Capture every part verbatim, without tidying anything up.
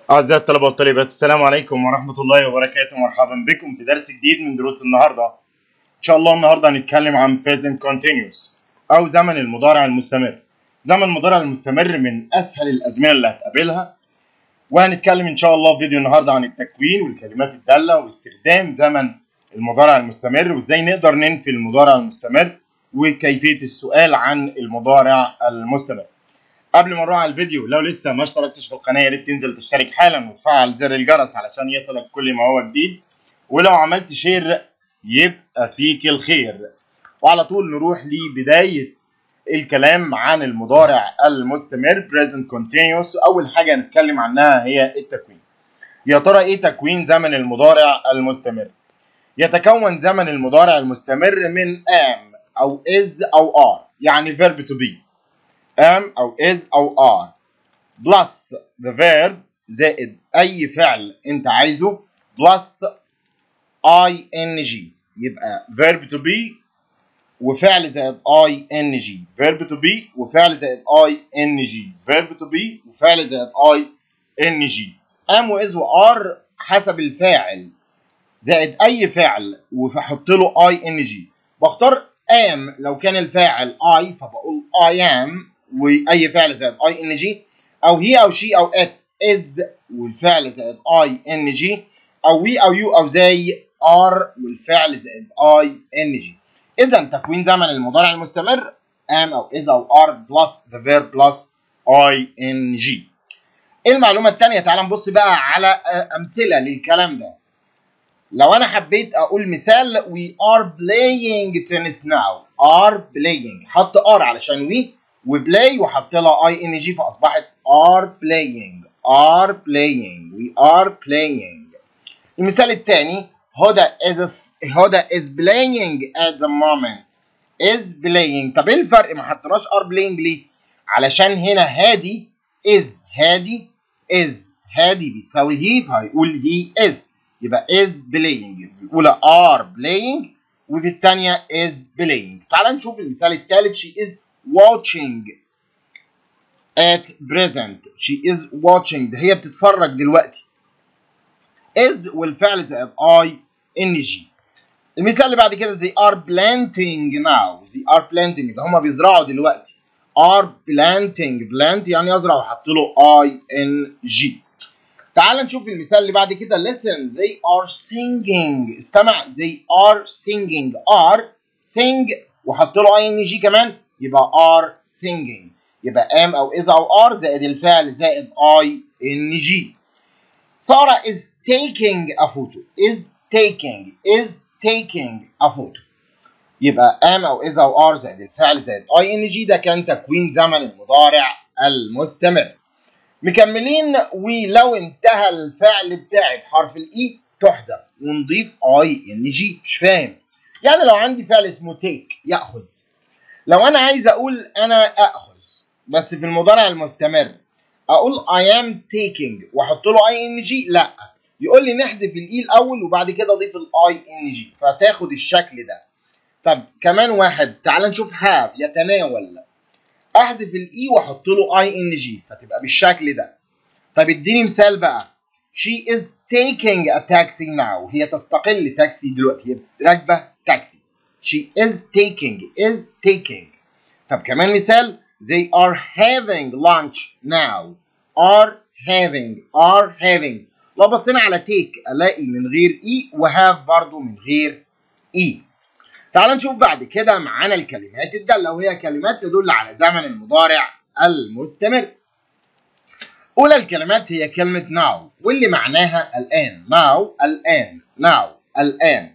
أعزائي الطلبة والطالبات، السلام عليكم ورحمة الله وبركاته. مرحبا بكم في درس جديد من دروس النهاردة. إن شاء الله النهاردة هنتكلم عن present continuous أو زمن المضارع المستمر. زمن المضارع المستمر من أسهل الأزمنة اللي هتقابلها، وهنتكلم إن شاء الله في فيديو النهاردة عن التكوين والكلمات الدالة واستخدام زمن المضارع المستمر، وإزاي نقدر ننفي المضارع المستمر، وكيفية السؤال عن المضارع المستمر. قبل ما نروح على الفيديو، لو لسه ما اشتركتش في القناه يا ريت تنزل تشترك حالا وتفعل زر الجرس علشان يصلك كل ما هو جديد، ولو عملت شير يبقى فيك الخير. وعلى طول نروح لبدايه الكلام عن المضارع المستمر present continuous. اول حاجه هنتكلم عنها هي التكوين. يا ترى ايه تكوين زمن المضارع المستمر؟ يتكون زمن المضارع المستمر من am او is او are، يعني verb to be am أو is أو are plus the verb زائد أي فعل أنت عايزه plus ing، يبقى verb to be وفعل زائد ing، verb to be وفعل زائد ing، verb to be وفعل زائد ing. am و is و are حسب الفاعل زائد أي فعل وفحط له ing. بختار am لو كان الفاعل I فبقول I am واي فعل زائد اي ان جي، او هي او شي او ات از والفعل زائد اي ان جي، او وي او يو او زي ار والفعل زائد اي ان جي. اذا تكوين زمن المضارع المستمر am او is او are بلس the verb بلس اي ان جي. المعلومه الثانيه، تعال نبص بقى على امثله للكلام ده. لو انا حبيت اقول مثال we are playing tennis now، are playing حط are علشان we وبلاي وحط لها اي ان جي فاصبحت are playing are playing we are playing. المثال الثاني هدى is هدى is playing at the moment is playing. طب ايه الفرق ما حطيناش are playing ليه؟ علشان هنا هادي is هادي is هادي بيساوي هي فهيقول he is، يبقى is playing. الاولى are playing وفي الثانيه is playing. تعال نشوف المثال الثالث she is watching at present. she is watching ده هي بتتفرج دلوقتي is والفعل زائد اي ان جي. المثال اللي بعد كده they are planting now they are planting ده هما بيزرعوا دلوقتي are planting plant يعني يزرع وحط له اي ان جي. تعال نشوف المثال اللي بعد كده listen they are singing. استمع they are singing are sing وحط له اي ان جي كمان يبقى are singing، يبقى am او is او are زائد الفعل زائد اي ان جي. سارة is taking a photo is taking is taking a photo، يبقى am او is او are زائد الفعل زائد اي ان جي. ده كان تكوين زمن المضارع المستمر. مكملين، ولو انتهى الفعل بتاعي بحرف الاي تحذف ونضيف اي ان جي. مش فاهم؟ يعني لو عندي فعل اسمه تيك ياخذ، لو انا عايز اقول انا اخذ بس في المضارع المستمر اقول I am taking واحط له اي ان جي؟ لا، يقول لي نحذف الاي الاول وبعد كده اضيف الاي ان جي فتاخد الشكل ده. طب كمان واحد، تعال نشوف have يتناول، احذف الاي واحط له اي ان جي فتبقى بالشكل ده. طب اديني مثال بقى. she is taking a taxi now هي تستقل تاكسي دلوقتي، هي راكبه تاكسي. she is taking is taking. طب كمان مثال they are having lunch now are having are having. لو بصينا على take الاقي من غير اي وهاف برضو من غير اي. تعال نشوف بعد كده معانا الكلمات الدالة، وهي كلمات تدل على زمن المضارع المستمر. أولى الكلمات هي كلمة now واللي معناها الآن. now الآن now الآن.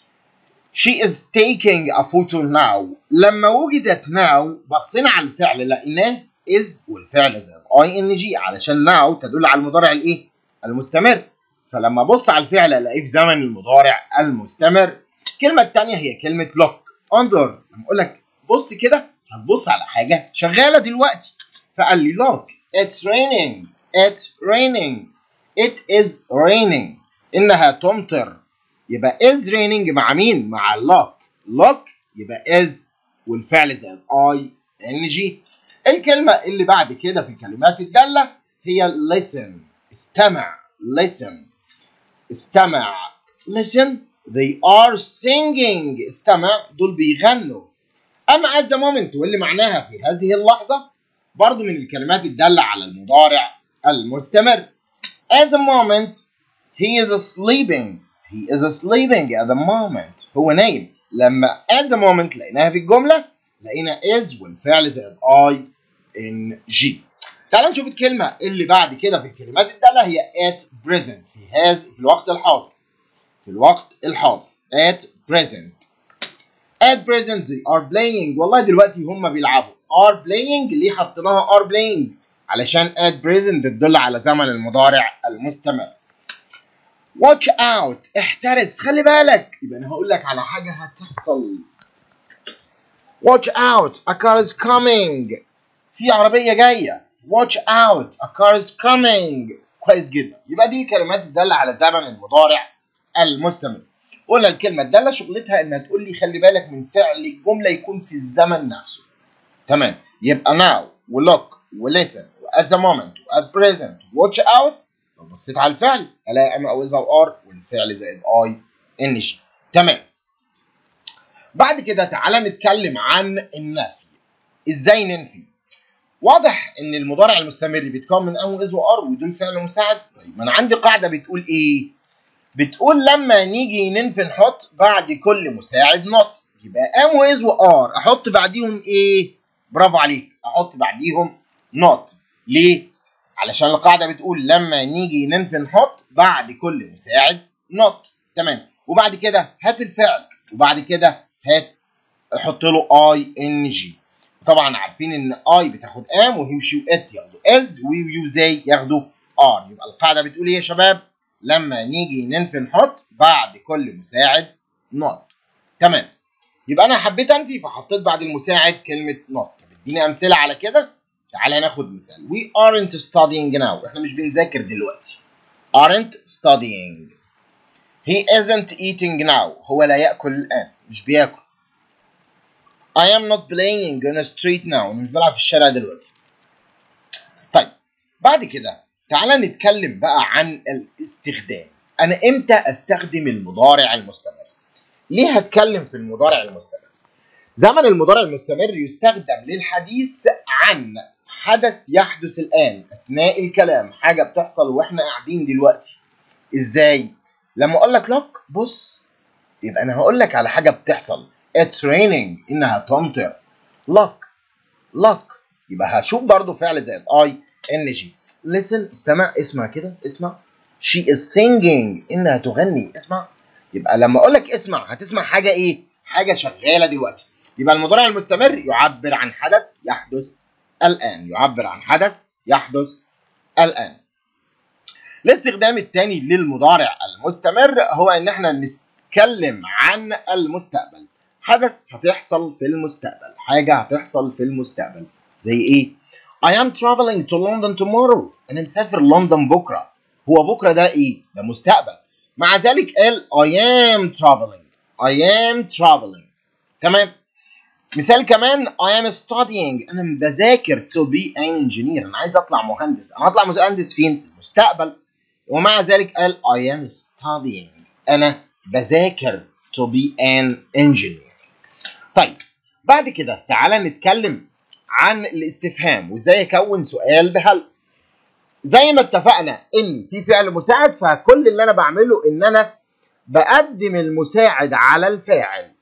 she is taking a photo now. لما وجدت now بصينا على الفعل لقيناه is والفعل زائد اي ان جي علشان now تدل على المضارع الايه؟ المستمر. فلما ابص على الفعل الاقيه في زمن المضارع المستمر. الكلمة الثانية هي كلمة look. انظر، لما اقول لك بص كده هتبص على حاجة شغالة دلوقتي، فقال لي look it's raining it's raining it is raining إنها تمطر. يبقى is raining مع مين؟ مع look. look يبقى is والفعل زائد اي ان جي. الكلمة اللي بعد كده في الكلمات الدالة هي listen. استمع listen استمع listen they are singing استمع دول بيغنوا. أما at the moment واللي معناها في هذه اللحظة برضو من الكلمات الدالة على المضارع المستمر. at the moment he is sleeping he is sleeping at the moment هو نايم. لما at the moment لقيناها في الجملة لقينا is والفعل زائد I N G. تعال نشوف الكلمة اللي بعد كده في الكلمات الدالة هي at present في هذا في الوقت الحاضر في الوقت الحاضر at present. at present they are playing والله دلوقتي هم بيلعبوا. are playing ليه حطيناها are playing؟ علشان at present تدل على زمن المضارع المستمر. watch out احترس خلي بالك. يبقى انا هقول لك على حاجة هتحصل. watch out a car is coming في عربية جاية. watch out a car is coming كويس جدا. يبقى دي كلمات تدل على زمن المضارع المستمر. قلنا الكلمة الدالة شغلتها انها تقول لي خلي بالك من فعل الجملة يكون في الزمن نفسه. تمام. يبقى now و look و listen و at the moment و at present و watch out. لو بصيت على الفعل الاقي ام او از او ار والفعل زائد اي ان جي. تمام. بعد كده تعالى نتكلم عن النفي. ازاي ننفي؟ واضح ان المضارع المستمر بيتكون من ام واز وار ودول فعل مساعد. طيب ما انا عندي قاعده بتقول ايه؟ بتقول لما نيجي ننفي نحط بعد كل مساعد نوت. يبقى ام واز وار احط بعديهم ايه؟ برافو عليك احط بعديهم نوت. ليه؟ علشان القاعده بتقول لما نيجي ننفي نحط بعد كل مساعد نوت. تمام. وبعد كده هات الفعل وبعد كده هات احط له اي ان جي. طبعا عارفين ان اي بتاخد ام وهي وشي وات ياخدوا از وي ويو زي ياخدوا ار. يبقى القاعده بتقول ايه يا شباب؟ لما نيجي ننفي نحط بعد كل مساعد نوت. تمام. يبقى انا حبيت انفي فحطيت بعد المساعد كلمه نوت. طب اديني امثله على كده. تعالى ناخد مثال. we aren't studying now احنا مش بنذاكر دلوقتي. aren't studying. he isn't eating now هو لا ياكل الان مش بياكل. I am not playing on a street now أنا مش بلعب في الشارع دلوقتي. طيب بعد كده تعالى نتكلم بقى عن الاستخدام. أنا إمتى أستخدم المضارع المستمر؟ ليه هتكلم في المضارع المستمر؟ زمن المضارع المستمر يستخدم للحديث عن حدث يحدث الآن أثناء الكلام، حاجة بتحصل وإحنا قاعدين دلوقتي. إزاي؟ لما أقول لك لوك بص يبقى أنا هقول لك على حاجة بتحصل. It's raining إنها تمطر. look look يبقى هشوف برضو فعل زائد I N G. listen استمع اسمع كده اسمع. she is singing إنها تغني اسمع. يبقى لما أقول لك اسمع هتسمع حاجة إيه؟ حاجة شغالة دلوقتي. يبقى المضارع المستمر يعبر عن حدث يحدث الآن يعبر عن حدث يحدث الآن. الاستخدام الثاني للمضارع المستمر هو إن إحنا نتكلم عن المستقبل. حدث هتحصل في المستقبل حاجة هتحصل في المستقبل زي ايه؟ I am traveling to London tomorrow أنا مسافر لندن بكرة. هو بكرة ده ايه؟ ده مستقبل. مع ذلك قال I am traveling I am traveling. تمام. مثال كمان I am studying أنا بذاكر to be an engineer أنا عايز أطلع مهندس. أنا هطلع مهندس فين؟ في المستقبل. ومع ذلك قال I am studying أنا بذاكر to be an engineer. طيب بعد كده تعالى نتكلم عن الاستفهام وازاي اكون سؤال بهل. زي ما اتفقنا ان في فعل مساعد فكل اللي انا بعمله ان انا بقدم المساعد على الفاعل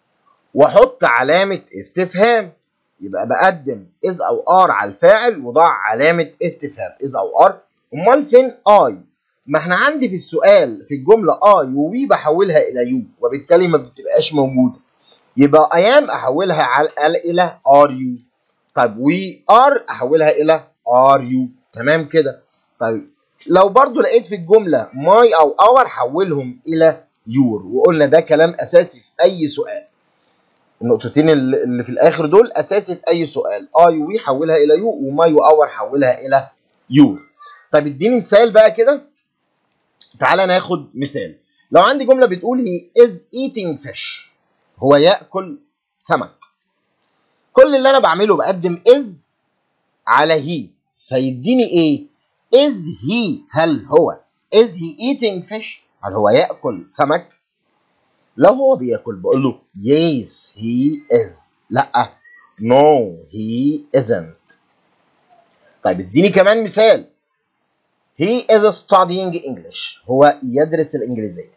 واحط علامة استفهام. يبقى بقدم is او are على الفاعل وضع علامة استفهام is او are. امال فين I؟ ما احنا عندي في السؤال في الجملة I و we بحولها الى you وبالتالي ما بتبقاش موجودة. يبقى I am احولها على الى are you. طيب we are احولها الى are you. تمام كده. طيب لو برضو لقيت في الجملة my او our حولهم الى your وقلنا ده كلام اساسي في اي سؤال. النقطتين اللي في الاخر دول اساسي في اي سؤال. I و we حولها الى you وماي و our حولها الى your. طيب اديني مثال بقى كده. تعالى ناخد مثال. لو عندي جملة بتقول he is eating fish هو يأكل سمك. كل اللي أنا بعمله بقدم is على he فيديني إيه؟ is he هل هو is he eating fish؟ هل هو يأكل سمك؟ لو هو بياكل بقول له yes he is. لا no he isn't. طيب اديني كمان مثال. he is studying English. هو يدرس الإنجليزية.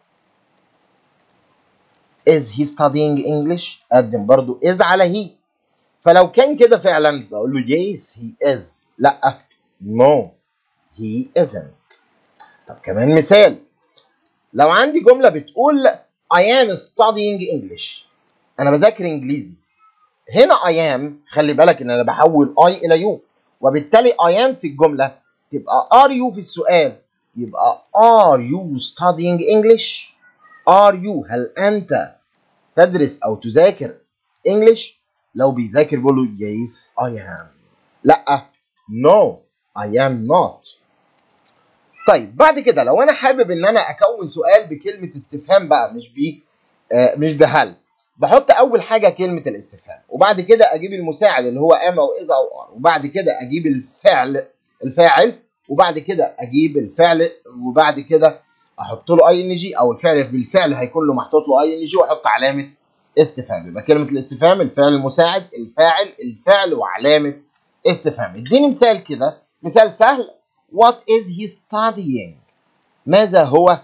is he studying English؟ قدم برضو is على he. فلو كان كده فعلا بقول له yes he is. لا no he isn't. طب كمان مثال. لو عندي جملة بتقول I am studying English. أنا بذاكر إنجليزي. هنا I am خلي بالك إن أنا بحول I إلى you، وبالتالي I am في الجملة تبقى are you في السؤال، يبقى are you studying English؟ are you هل أنت تدرس أو تذاكر English؟ لو بيذاكر بقول له yes I am. لا no I am not. طيب بعد كده لو انا حابب ان انا اكون سؤال بكلمه استفهام بقى مش ب آه مش بهل، بحط اول حاجه كلمه الاستفهام، وبعد كده اجيب المساعد اللي هو ام او اذا او ار، وبعد كده اجيب الفعل الفاعل، وبعد كده اجيب الفعل، وبعد كده احط له اي ان جي، او الفعل بالفعل هيكون له محطوط له اي ان جي واحط علامه استفهام. يبقى كلمه الاستفهام الفعل المساعد الفاعل الفعل وعلامه استفهام. اديني مثال كده، مثال سهل. What is he studying؟ ماذا هو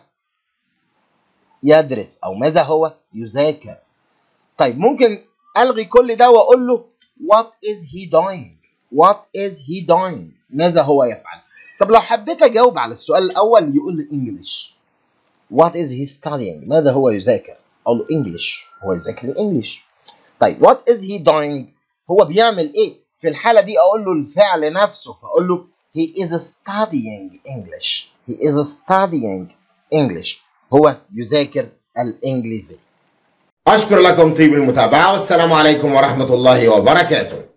يدرس أو ماذا هو يذاكر؟ طيب ممكن ألغي كل ده وأقول له What is he doing؟ What is he doing؟ ماذا هو يفعل؟ طب لو حبيت أجاوب على السؤال الأول يقول لي English. What is he studying؟ ماذا هو يذاكر؟ أقول له English. هو يذاكر English. طيب What is he doing؟ هو بيعمل إيه؟ في الحالة دي أقول له الفعل نفسه، فأقول له He is studying English. He is studying English. هو يذاكر الإنجليزية. أشكر لكم طيب المتابعة، والسلام عليكم ورحمة الله وبركاته.